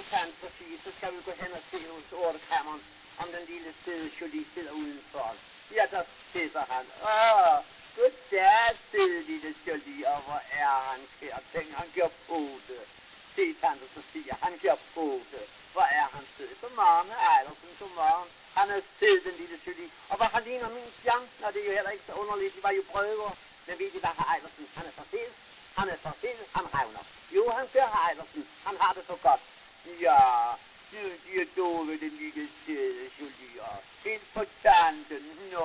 tante Sofie, så skal vi gå hen og se hos Ortekammeren, om den lille fede Jolie sidder udenfor. Ja, der sidder han. Goddag, fede lille Jolie, og hvor er han kære. Tænk, han giver pote. Se, tante Sofie, han giver pote. Hvor er han fed. Godmorgen, Ejlersen, godmorgen. Han er fed, den lille Jolie. Og hvor han ligner min chance, og det er jo heller ikke så underligt. De var jo brødre. Men ved I hvad, herr Ejlersen, han er så fed. Han er så fed, han revner. Jo, han ser herr Ejlersen. Han har det så godt. Ja, det er dove, den lille fede Jolie. Helt på tanten.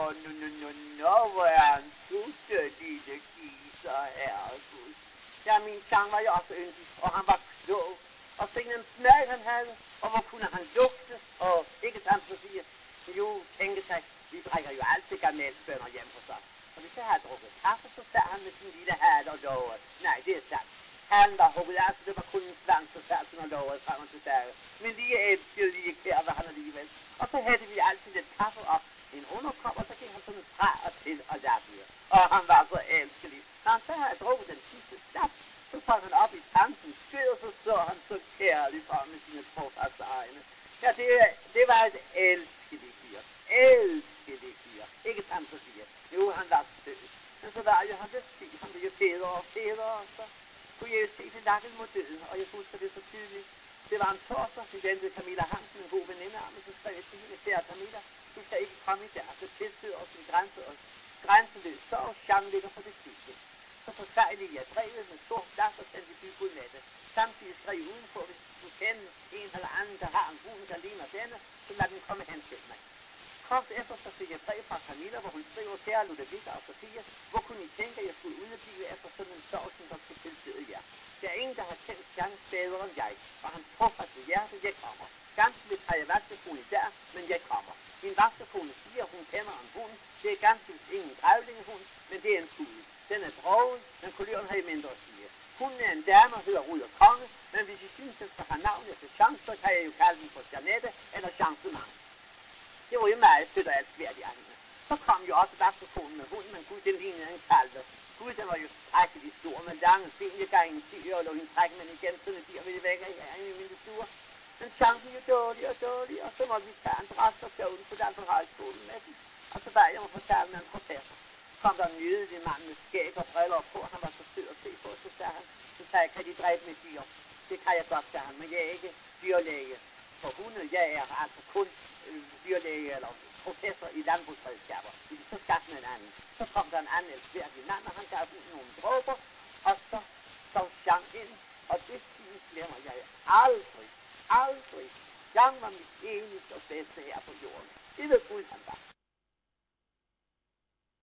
Nå, hvor er han sødt, lille kiser, herregud. Ja, min sang var jo også yndig, og han var klog. Og se den smag, han havde, og hvor kunne han lugte, og ikke sandt så sige. Jo, tænke sig, vi drikker jo altid gamelbønner hjem hos os. Og hvis jeg havde drukket kaffe, så sad han med sin lille hat og låget. Nej, det er sandt. Han var hugget, altså det var kun en svans, så sad sådan og låget frem og tilbage. Men lige elskede lige kære, var han alligevel. Og så hældte vi altid lidt kaffe op i en underkop, og så gik han sådan fra og til og lappede. Og han var så elskelig. Når han så havde drukket den sidste snap, så faldt han op i tankens skød, og så han så kærligt frem med sine trofaste egne. Ja, det var et elskelig fyr. Elskelig fyr. Ikke sandt så siger. Jo, han var sød. Men så var jo han lidt syg. Han blev jo federe og federe, og så kunne jeg jo se det lakket mod døden, og jeg husker det så tydeligt. Det var en torsdag, vi ventede Camilla Hansen, en god veninde af mig, så skrev jeg til hende, kære Camilla, du skal ikke komme i der, så tilstøder os en grænse, og grænseløs sov, Jean ligger på det sidste. Så forsejlede jeg brevet med stor plads og sendte bygodnatte. Samtidig skrev udenfor, hvis du kender en eller anden, der har en hund, der ligner denne, så lad den komme hen til mig. Kort efter så fik jeg brev fra Camilla, hvor hun skriver, kære Ludovica og Sofia, hvor kunne I tænke, at jeg skulle udeblive efter sådan en sorg, som der skal tilstøde jer. Der er ingen, der har kendt Jean bedre end jeg, og han trofaste hjerte, jeg kommer. Ganske lidt har jeg vaskekone der, men jeg kommer. Min vaskekone siger, hun kender en hund. Det er ganske ingen grævlingehund, men det er en skud. Den er drogen, men kuløren har I mindre at sige. Hunden er en dame og hedder Rud og Konge, men hvis I synes, at skal have navn efter Chance, så kan jeg jo kalde den for Janette eller Chancemang. Det var jo meget sødt og alt svært i hende. Så kom jo også vaskekone med hunden, men gud, den lignede en kalve. Gud, den var jo skrækkelig stor, med lange sten, jeg gav en 10 og lå hende trække, men igen, sådan de ville væk af jer i min stue. Men chancen jo dårlig, og så måtte vi tage en bræst og køre uden på Danserhøjskolen med den. Og så var jeg og fortalte med en professor. Kom der en nydelig mand med skæg og briller på, han var så sød at se på, så sagde han, kan de dræbe med dyr? Det kan jeg godt, sagde han, men jeg er ikke dyrlæge for hunde, jeg er altså kun dyrlæge eller professor i landbrugsredskaber. Vi så skaffe med en anden. Så kom der en anden elskværdig mand, og han gav hunden nogle dråber, og så Jean ind, og det glemmer jeg aldrig. Jean var mit eneste og bedste her på jorden. Det ved Gud, han var.